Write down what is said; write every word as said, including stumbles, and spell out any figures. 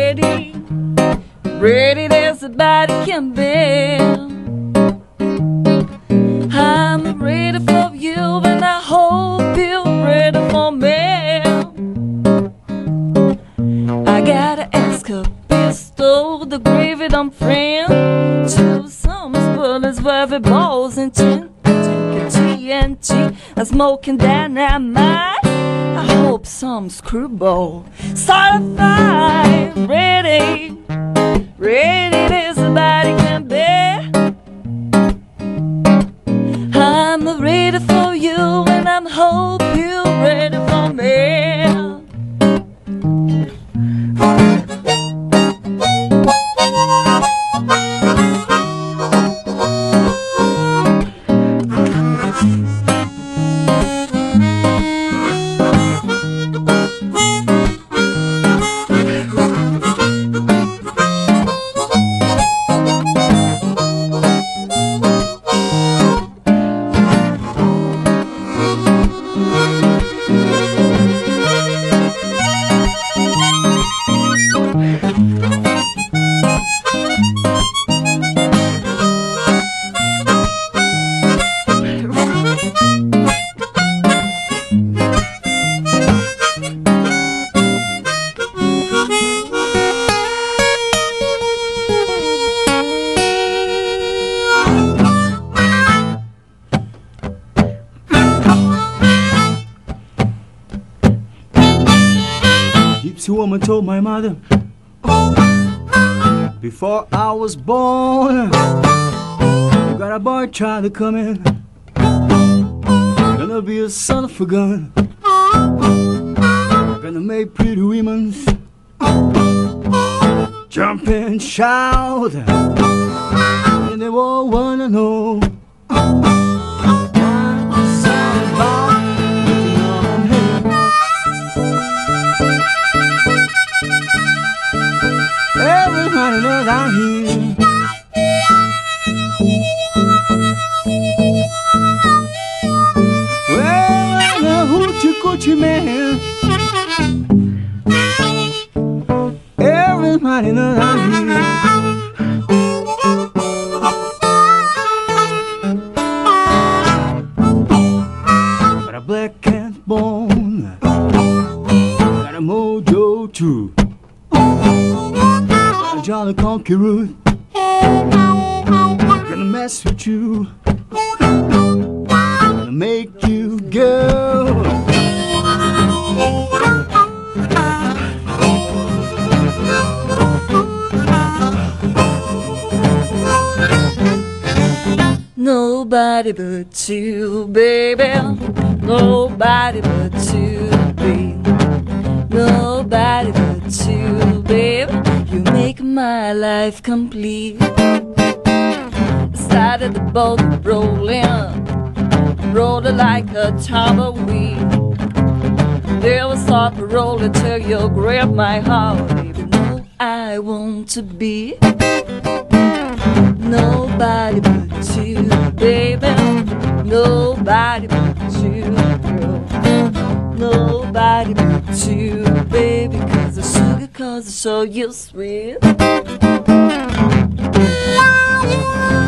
ready, ready as a body can be. I'm ready for you and I hope you're ready for me. I gotta ask a pistol, the gravy dump friend, to some bullets where it balls and tin, T N T, I'm smoking dynamite. I hope some screwball start a fire. Ready, ready as a body can be. I'm ready for you and I hope you're ready for me. Gypsy woman told my mother before I was born, you got a boy trying to come in, gonna be a son of a gun, gonna make pretty women jump and shout, and they all wanna know what's all about. Everybody knows I'm here. Well, I'm a hoochie coochie man. Everybody knows I'm here. Got a black cat bone, got a mojo too. Jolly conqueror, gonna mess with you, gonna make you go. Nobody but you, baby. Nobody but you, baby. Nobody but you, baby. You make my life complete. Started the boat rolling, rolling like a tumbleweed. Never stop rolling till you grab my heart, baby. No, I want to be nobody but you, baby. Nobody but you, girl. Nobody but you, baby. Cause the sugar, cause it's so you sweet.